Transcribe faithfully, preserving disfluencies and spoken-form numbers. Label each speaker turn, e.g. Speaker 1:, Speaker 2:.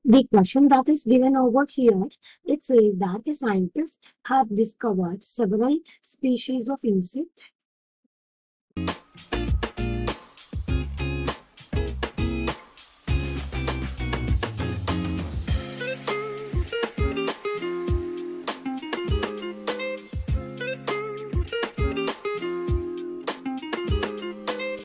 Speaker 1: The question that is given over here, it says that the scientists have discovered several species of insect